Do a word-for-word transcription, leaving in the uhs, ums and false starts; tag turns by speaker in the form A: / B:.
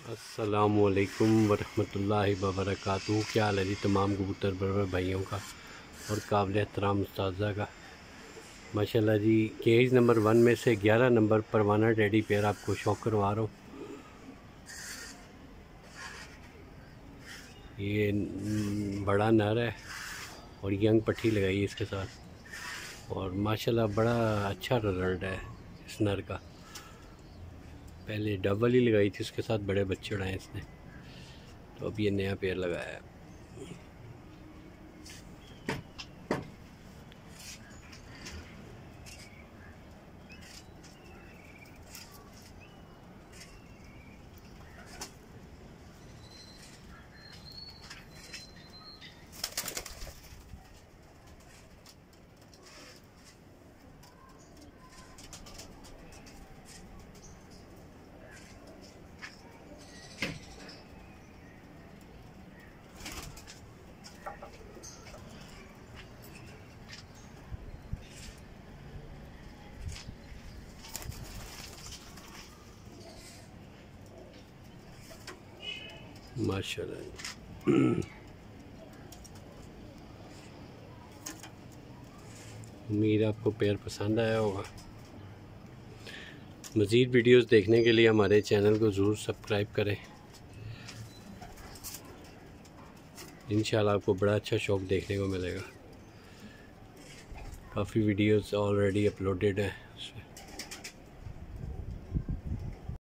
A: अस्सलामुअलैकुम वरहमतुल्लाहि वबरकातुहू। क्या हाल है जी तमाम कबूतर बरबर भाइयों का और काबिल एहतराम उस्तादा का। माशाल्लाह जी, केज नंबर वन में से ग्यारह नंबर परवाना टेडी पेयर आपको शौक करवा रहा हूँ। ये बड़ा नर है और यंग पट्टी लगाई है इसके साथ और माशाल्लाह बड़ा अच्छा रिजल्ट है इस नर का। पहले डबल ही लगाई थी, उसके साथ बड़े बच्चे उड़ाए इसने, तो अब ये नया पेयर लगाया है। माशाल्लाह उम्मीद आपको पेयर पसंद आया होगा। मज़ीद वीडियोस देखने के लिए हमारे चैनल को ज़रूर सब्सक्राइब करें। इंशाल्लाह आपको बड़ा अच्छा शौक़ देखने को मिलेगा। काफ़ी वीडियोस ऑलरेडी अपलोडेड हैं।